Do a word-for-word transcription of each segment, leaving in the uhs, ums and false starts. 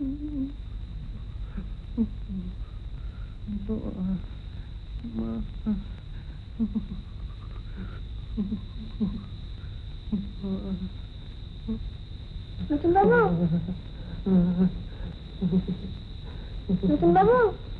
নতুন বাবু, নতুন বাবু,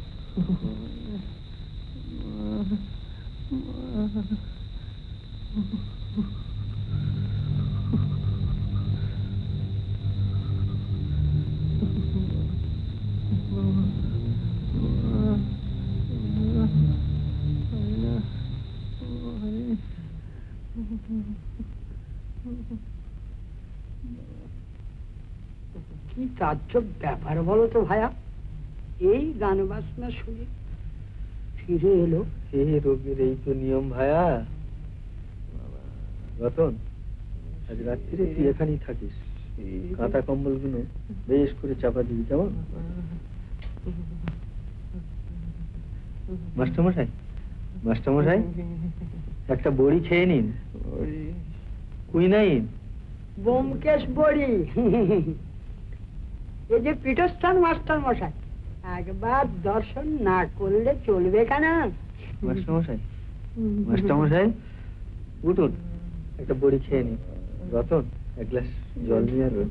কি তাজ্জব ব্যাপার বলো তো ভাইয়া, এই গান বাজনা শুনে ফিরে এলো। এই রোগের এই তো নিয়ম ভাইয়া। রতন, আজ রাত্রিরে তুই এখানেই থাকিস, কাঁথা কম্বল গুলো বেশ করে চাপা দিবি, কেমন? মাস্টারমশাই, মাস্টারমশাই, একটা বড়ি খেয়ে নিন, কুইনাইন। ব্যোমকেশ বড়ি। এই যে পীঠস্থান মাস্টার মশাই, একবার দর্শন না করলে চলবে কেন? মাস্টারমশাই, মাস্টারমশাই উঠুন, একটা বড়ি খেয়ে নিন। রতন, এক গ্লাস জল নিয়ে আসবেন।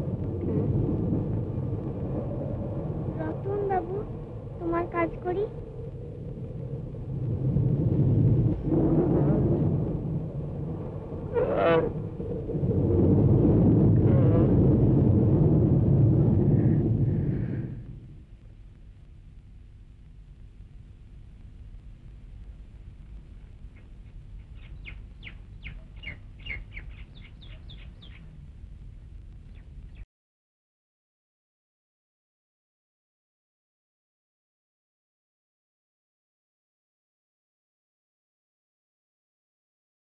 তোমার কাজ করি।